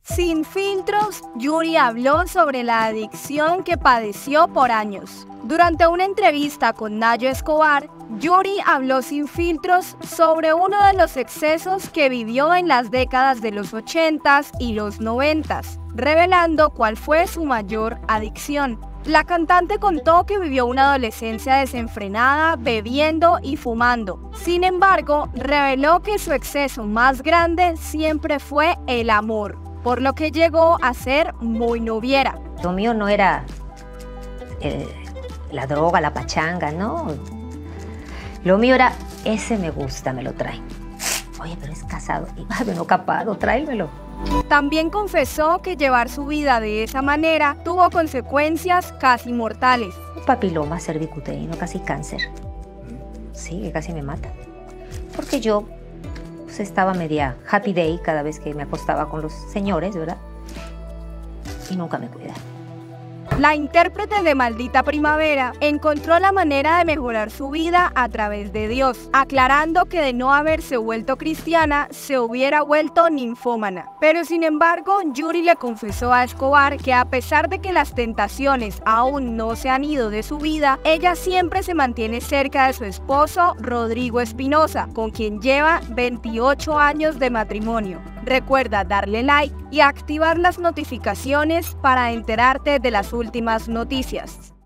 Sin filtros, Yuri habló sobre la adicción que padeció por años. Durante una entrevista con Nayo Escobar, Yuri habló sin filtros sobre uno de los excesos que vivió en las décadas de los 80s y los 90s, revelando cuál fue su mayor adicción. La cantante contó que vivió una adolescencia desenfrenada, bebiendo y fumando. Sin embargo, reveló que su exceso más grande siempre fue el amor, por lo que llegó a ser muy noviera. Lo mío no era la droga, la pachanga, no. Lo mío era, ese me gusta, me lo traen. Oye, pero es casado. Y no capado, tráemelo. También confesó que llevar su vida de esa manera tuvo consecuencias casi mortales. Papiloma cervicuterino, casi cáncer. Sí, que casi me mata. Porque yo pues, estaba media happy day cada vez que me acostaba con los señores, ¿verdad? Y nunca me cuidaron. La intérprete de Maldita Primavera encontró la manera de mejorar su vida a través de Dios, aclarando que de no haberse vuelto cristiana, se hubiera vuelto ninfómana. Pero sin embargo, Yuri le confesó a Escobar que a pesar de que las tentaciones aún no se han ido de su vida, ella siempre se mantiene cerca de su esposo, Rodrigo Espinosa, con quien lleva 28 años de matrimonio. Recuerda darle like y activar las notificaciones para enterarte de las últimas noticias.